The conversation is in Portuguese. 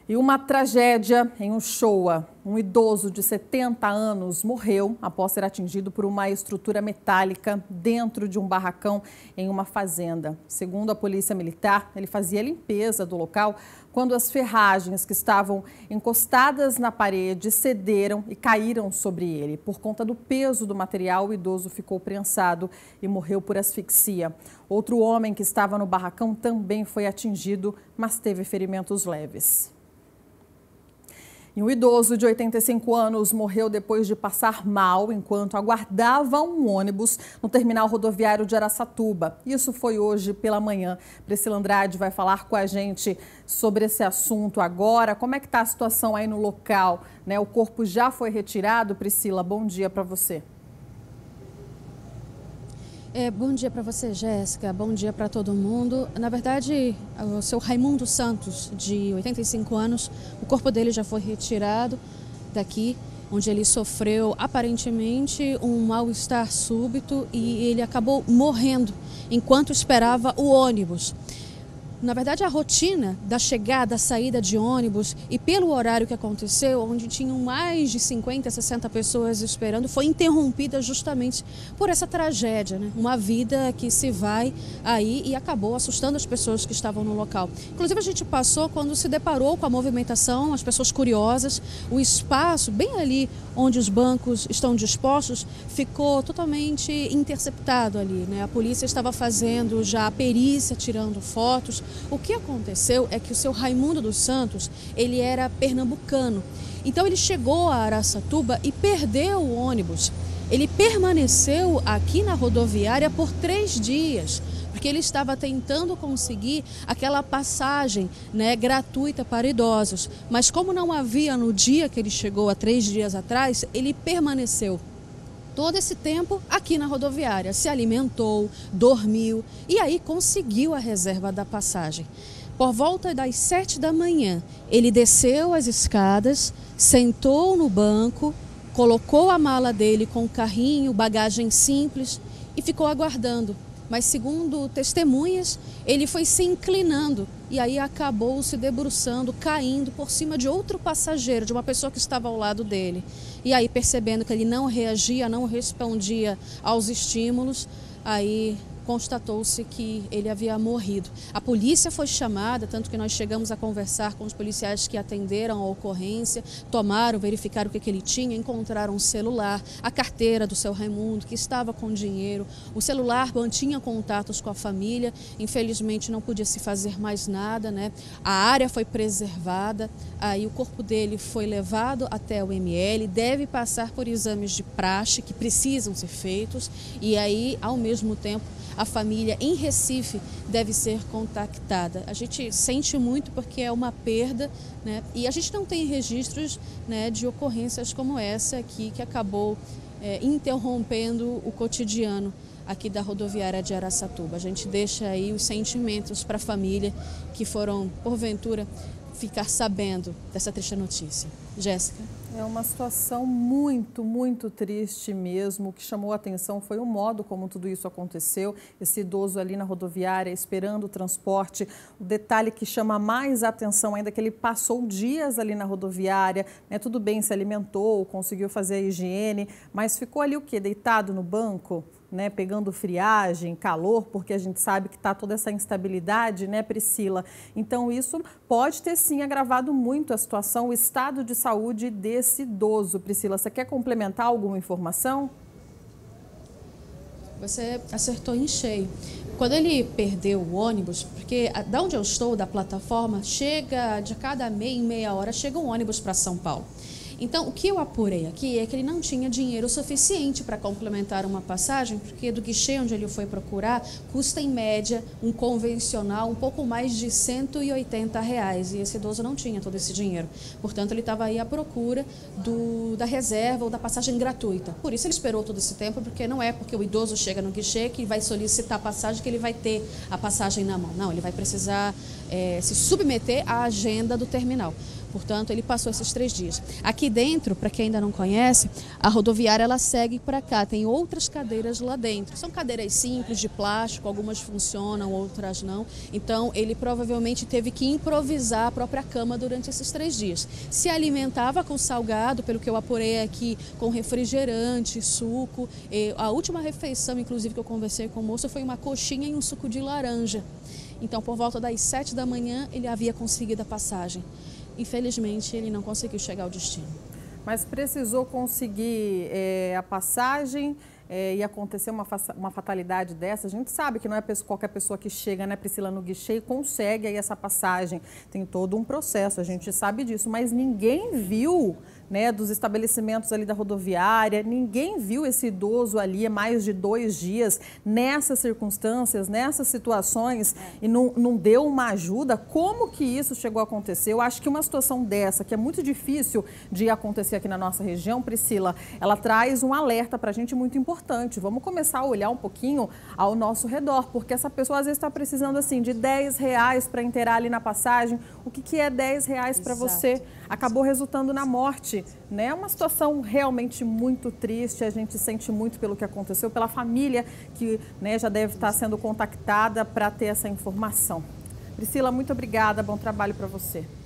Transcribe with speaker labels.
Speaker 1: E uma tragédia em Uchoa. Um idoso de 70 anos morreu após ser atingido por uma estrutura metálica dentro de um barracão em uma fazenda. Segundo a Polícia Militar, ele fazia a limpeza do local quando as ferragens que estavam encostadas na parede cederam e caíram sobre ele. Por conta do peso do material, o idoso ficou prensado e morreu por asfixia. Outro homem que estava no barracão também foi atingido, mas teve ferimentos leves. E um idoso de 85 anos morreu depois de passar mal enquanto aguardava um ônibus no terminal rodoviário de Araçatuba. Isso foi hoje pela manhã. Priscila Andrade vai falar com a gente sobre esse assunto agora. Como é que está a situação aí no local, né? O corpo já foi retirado. Priscila, bom dia para você.
Speaker 2: Bom dia para você, Jéssica. Bom dia para todo mundo. Na verdade, o seu Raimundo Santos, de 85 anos, o corpo dele já foi retirado daqui, onde ele sofreu aparentemente um mal-estar súbito e ele acabou morrendo enquanto esperava o ônibus. Na verdade, a rotina da chegada, saída de ônibus e pelo horário que aconteceu, onde tinham mais de 50, 60 pessoas esperando, foi interrompida justamente por essa tragédia, né? Uma vida que se vai aí e acabou assustando as pessoas que estavam no local. Inclusive, a gente passou quando se deparou com a movimentação, as pessoas curiosas, o espaço bem ali onde os bancos estão dispostos ficou totalmente interceptado ali, né? A polícia estava fazendo já a perícia, tirando fotos. O que aconteceu é que o seu Raimundo dos Santos, ele era pernambucano. Então ele chegou a Araçatuba e perdeu o ônibus. Ele permaneceu aqui na rodoviária por 3 dias, porque ele estava tentando conseguir aquela passagem, né, gratuita para idosos. Mas como não havia no dia que ele chegou, há 3 dias atrás, ele permaneceu todo esse tempo aqui na rodoviária, se alimentou, dormiu e aí conseguiu a reserva da passagem. Por volta das 7 da manhã, ele desceu as escadas, sentou no banco, colocou a mala dele com carrinho, bagagem simples e ficou aguardando. Mas segundo testemunhas, ele foi se inclinando e aí acabou se debruçando, caindo por cima de outro passageiro, de uma pessoa que estava ao lado dele. E aí, percebendo que ele não reagia, não respondia aos estímulos, aí constatou-se que ele havia morrido. A polícia foi chamada, tanto que nós chegamos a conversar com os policiais que atenderam a ocorrência, verificaram o que ele tinha, encontraram um celular, a carteira do seu Raimundo, que estava com dinheiro, o celular mantinha contatos com a família, infelizmente não podia se fazer mais nada, né? A área foi preservada, aí o corpo dele foi levado até o ML, deve passar por exames de praxe que precisam ser feitos e aí, ao mesmo tempo, a família em Recife deve ser contactada. A gente sente muito porque é uma perda, né? E a gente não tem registros, né, de ocorrências como essa aqui que acabou interrompendo o cotidiano aqui da rodoviária de Araçatuba. A gente deixa aí os sentimentos para a família que foram, porventura, ficar sabendo dessa triste notícia. Jéssica.
Speaker 1: É uma situação muito triste mesmo. O que chamou a atenção foi o modo como tudo isso aconteceu. Esse idoso ali na rodoviária esperando o transporte. O detalhe que chama mais a atenção ainda é que ele passou dias ali na rodoviária, né? Tudo bem, se alimentou, conseguiu fazer a higiene, mas ficou ali o quê? Deitado no banco? Né, pegando friagem, calor, porque a gente sabe que está toda essa instabilidade, né, Priscila? Então isso pode ter sim agravado muito a situação, o estado de saúde desse idoso. Priscila, você quer complementar alguma informação?
Speaker 2: Você acertou em cheio. Quando ele perdeu o ônibus, porque da onde eu estou, da plataforma, chega de cada meia hora, chega um ônibus para São Paulo. Então, o que eu apurei aqui é que ele não tinha dinheiro suficiente para complementar uma passagem, porque do guichê onde ele foi procurar, custa em média um convencional um pouco mais de R$180, e esse idoso não tinha todo esse dinheiro. Portanto, ele estava aí à procura da reserva ou da passagem gratuita. Por isso ele esperou todo esse tempo, porque não é porque o idoso chega no guichê que vai solicitar a passagem que ele vai ter a passagem na mão. Não, ele vai precisar se submeter à agenda do terminal. Portanto, ele passou esses 3 dias. Aqui dentro, para quem ainda não conhece, a rodoviária ela segue para cá. Tem outras cadeiras lá dentro. São cadeiras simples, de plástico, algumas funcionam, outras não. Então, ele provavelmente teve que improvisar a própria cama durante esses 3 dias. Se alimentava com salgado, pelo que eu apurei aqui, com refrigerante, suco. A última refeição, inclusive, que eu conversei com o moço, foi uma coxinha e um suco de laranja. Então, por volta das 7 da manhã, ele havia conseguido a passagem. Infelizmente, ele não conseguiu chegar ao destino.
Speaker 1: Mas precisou conseguir a passagem e acontecer uma fatalidade dessa? A gente sabe que não é qualquer pessoa que chega, né, Priscila, no guichê e consegue aí essa passagem. Tem todo um processo, a gente sabe disso, mas ninguém viu, né, dos estabelecimentos ali da rodoviária, ninguém viu esse idoso ali há mais de 2 dias nessas circunstâncias, nessas situações e não deu uma ajuda. Como que isso chegou a acontecer? Eu acho que uma situação dessa, que é muito difícil de acontecer aqui na nossa região, Priscila, ela traz um alerta para a gente muito importante. Vamos começar a olhar um pouquinho ao nosso redor, porque essa pessoa às vezes está precisando assim de R$10 para inteirar ali na passagem. O que é R$10 para você? Acabou resultando na morte, né? É uma situação realmente muito triste. A gente sente muito pelo que aconteceu, pela família que, né, já deve estar sendo contactada para ter essa informação. Priscila, muito obrigada. Bom trabalho para você.